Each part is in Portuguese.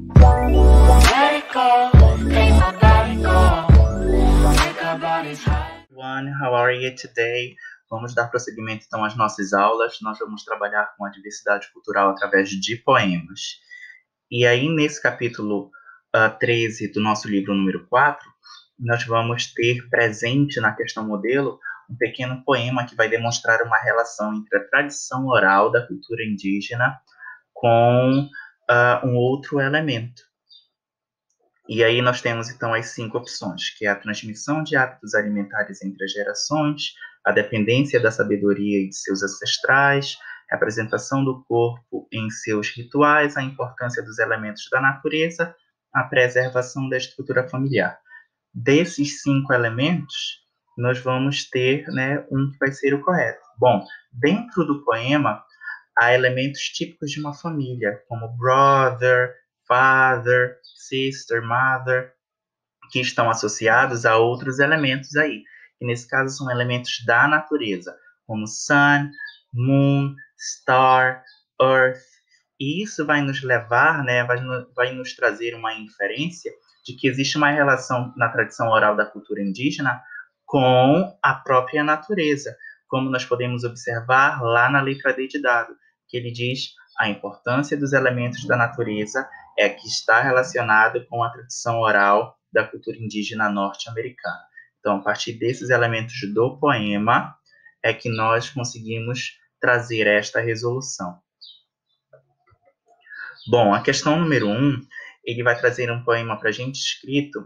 Let it go, ain't nobody go. Make our bodies high. Everyone, how are you today? Vamos dar prosseguimento então às nossas aulas. Nós vamos trabalhar com a diversidade cultural através de poemas. E aí, nesse capítulo 13 do nosso livro número 4, nós vamos ter presente na questão modelo um pequeno poema que vai demonstrar uma relação entre a tradição oral da cultura indígena com um outro elemento. E aí nós temos então as 5 opções, que é a transmissão de hábitos alimentares entre as gerações, a dependência da sabedoria e de seus ancestrais, a representação do corpo em seus rituais, a importância dos elementos da natureza, a preservação da estrutura familiar. Desses 5 elementos, nós vamos ter, um que vai ser o correto. Bom, dentro do poema, há elementos típicos de uma família, como brother, father, sister, mother, que estão associados a outros elementos aí, que nesse caso são elementos da natureza, como sun, moon, star, earth, e isso vai nos levar, vai nos trazer uma inferência de que existe uma relação na tradição oral da cultura indígena com a própria natureza, como nós podemos observar lá na letra D de dado, que ele diz a importância dos elementos da natureza é que está relacionado com a tradição oral da cultura indígena norte-americana. Então, a partir desses elementos do poema, é que nós conseguimos trazer esta resolução. Bom, a questão número 1, ele vai trazer um poema para a gente escrito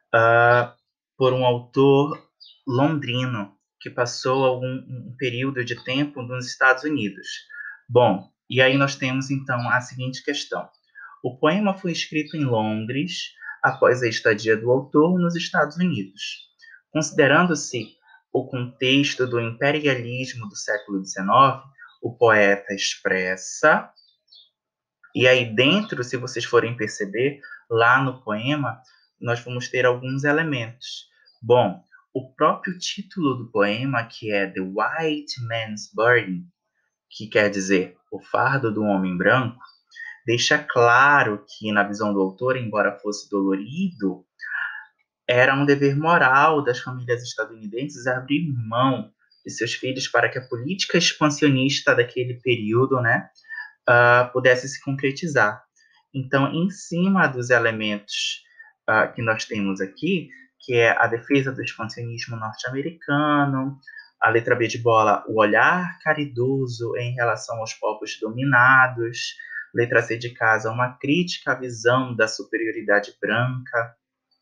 por um autor londrino, que passou um período de tempo nos Estados Unidos. Bom, e aí nós temos então a seguinte questão. O poema foi escrito em Londres após a estadia do autor nos Estados Unidos. Considerando-se o contexto do imperialismo do século XIX, o poeta expressa, e aí dentro, se vocês forem perceber, lá no poema, nós vamos ter alguns elementos. Bom, o próprio título do poema, que é The White Man's Burden, que quer dizer o fardo do homem branco, deixa claro que, na visão do autor, embora fosse dolorido, era um dever moral das famílias estadunidenses abrir mão de seus filhos para que a política expansionista daquele período, pudesse se concretizar. Então, em cima dos elementos que nós temos aqui, que é a defesa do expansionismo norte-americano, a letra B de bola, o olhar caridoso em relação aos povos dominados, letra C de casa, uma crítica à visão da superioridade branca,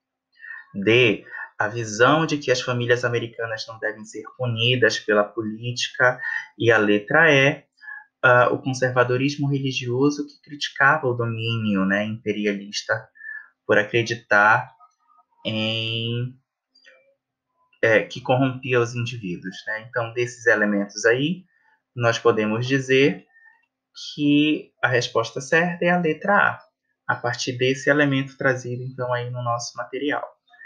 D, a visão de que as famílias americanas não devem ser punidas pela política, e a letra E, o conservadorismo religioso que criticava o domínio imperialista por acreditar em que corrompia os indivíduos. Então, desses elementos aí, nós podemos dizer que a resposta certa é a letra A partir desse elemento trazido, então, aí no nosso material.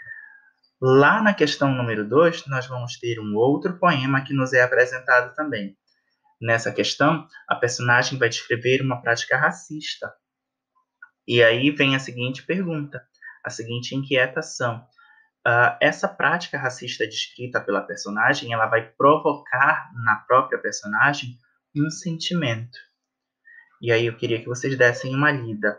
Lá na questão número 2, nós vamos ter um outro poema que nos é apresentado também. Nessa questão, a personagem vai descrever uma prática racista. E aí vem a seguinte pergunta, a seguinte inquietação. Essa prática racista descrita pela personagem, ela vai provocar na própria personagem um sentimento. E aí eu queria que vocês dessem uma lida.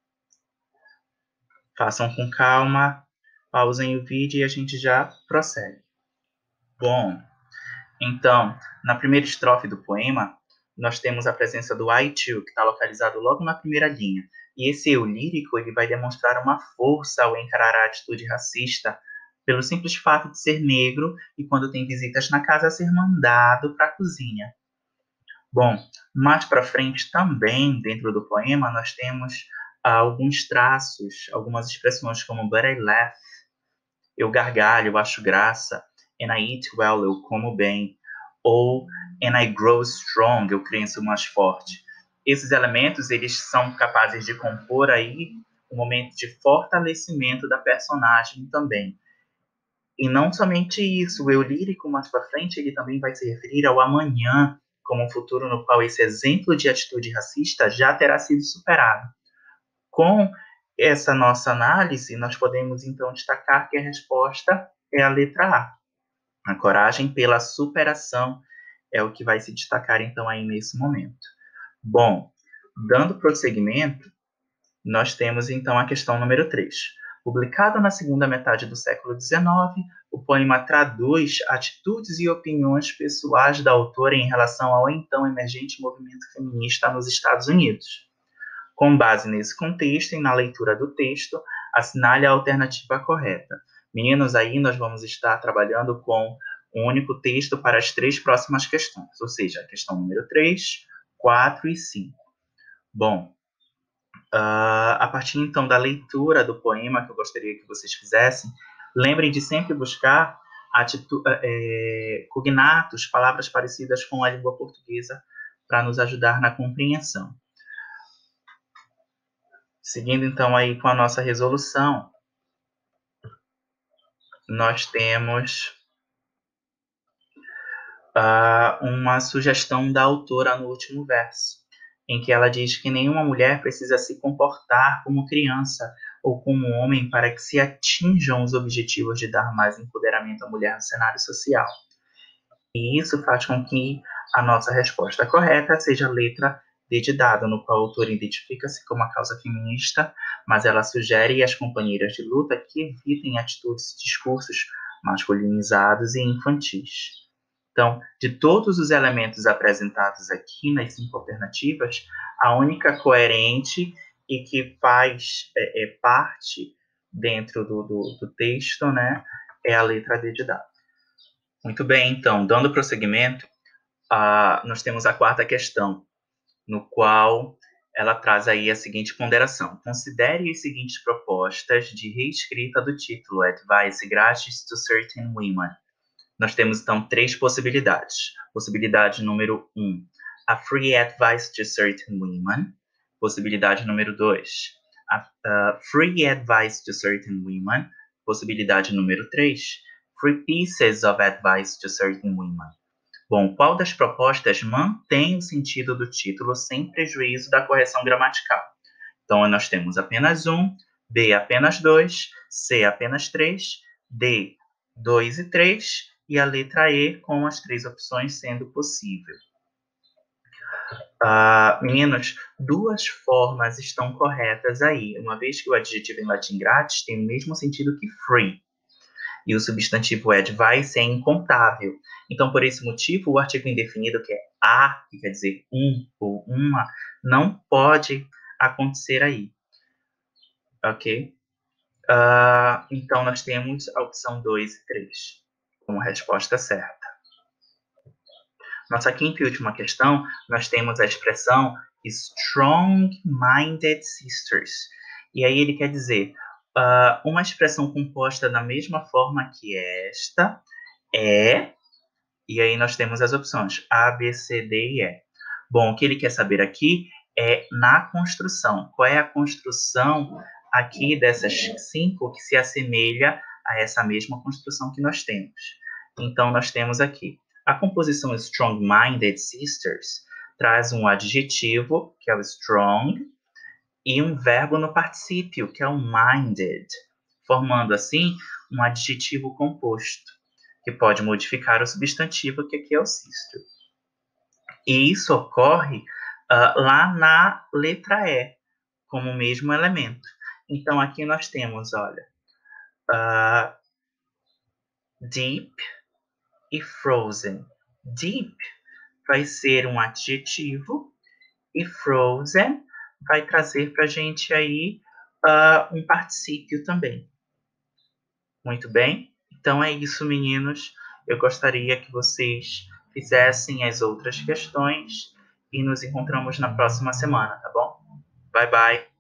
Façam com calma, pausem o vídeo e a gente já prossegue. Bom, então, na primeira estrofe do poema, nós temos a presença do I too, que está localizado logo na primeira linha. E esse eu lírico ele vai demonstrar uma força ao encarar a atitude racista, pelo simples fato de ser negro e, quando tem visitas na casa, ser mandado para a cozinha. Bom, mais para frente também, dentro do poema, nós temos alguns traços, algumas expressões como but I laugh, eu gargalho, eu acho graça, and I eat well, eu como bem, ou and I grow strong, eu cresço mais forte. Esses elementos, eles são capazes de compor aí um momento de fortalecimento da personagem também. E não somente isso, o eu lírico mais para frente, ele também vai se referir ao amanhã, como um futuro no qual esse exemplo de atitude racista já terá sido superado. Com essa nossa análise, nós podemos, então, destacar que a resposta é a letra A. A coragem pela superação é o que vai se destacar, então, aí nesse momento. Bom, dando prosseguimento, nós temos, então, a questão número 3. Publicado na segunda metade do século XIX, o poema traduz atitudes e opiniões pessoais da autora em relação ao então emergente movimento feminista nos Estados Unidos. Com base nesse contexto e na leitura do texto, assinale a alternativa correta. Meninos, aí nós vamos estar trabalhando com um único texto para as 3 próximas questões, ou seja, a questão número 3, 4 e 5. Bom, a partir então da leitura do poema que eu gostaria que vocês fizessem, lembrem de sempre buscar cognatos, palavras parecidas com a língua portuguesa, para nos ajudar na compreensão. Seguindo então aí com a nossa resolução, nós temos uma sugestão da autora no último verso, em que ela diz que nenhuma mulher precisa se comportar como criança ou como homem para que se atinjam os objetivos de dar mais empoderamento à mulher no cenário social. E isso faz com que a nossa resposta correta seja a letra D de dado, no qual a autora identifica-se como a causa feminista, mas ela sugere às companheiras de luta que evitem atitudes e discursos masculinizados e infantis. Então, de todos os elementos apresentados aqui nas 5 alternativas, a única coerente e que faz parte dentro do texto, né, é a letra D de dado. Muito bem, então, dando prosseguimento, nós temos a 4ª questão, no qual ela traz aí a seguinte ponderação. Considere as seguintes propostas de reescrita do título, Advice Gratis to Certain Women. Nós temos, então, 3 possibilidades. Possibilidade número 1, a Free Advice to Certain Women. Possibilidade número 2, a Free Advice to Certain Women. Possibilidade número 3, Free Pieces of Advice to Certain Women. Bom, qual das propostas mantém o sentido do título sem prejuízo da correção gramatical? Então, nós temos apenas 1, B apenas 2, C apenas 3, D 2 e 3, e a letra E com as 3 opções sendo possível. Meninos, 2 formas estão corretas aí, uma vez que o adjetivo em latim grátis tem o mesmo sentido que free, e o substantivo advice é incontável. Então, por esse motivo, o artigo indefinido, que é a, que quer dizer um ou uma, não pode acontecer aí. Ok? Então, nós temos a opção 2 e 3 como resposta certa. Nossa 5ª e última questão, nós temos a expressão strong-minded sisters. E aí ele quer dizer uma expressão composta da mesma forma que esta é, e aí nós temos as opções A, B, C, D e E. Bom, o que ele quer saber aqui é na construção. Qual é a construção aqui dessas 5 que se assemelha a essa mesma construção que nós temos? Então, nós temos aqui a composição strong-minded sisters traz um adjetivo, que é o strong, e um verbo no particípio, que é o minded, formando assim um adjetivo composto, que pode modificar o substantivo, que aqui é o sister. E isso ocorre lá na letra E, como o mesmo elemento. Então, aqui nós temos, olha, deep e frozen. Deep vai ser um adjetivo e frozen vai trazer para a gente aí um particípio também. Muito bem? Então é isso, meninos. Eu gostaria que vocês fizessem as outras questões e nos encontramos na próxima semana, tá bom? Bye, bye!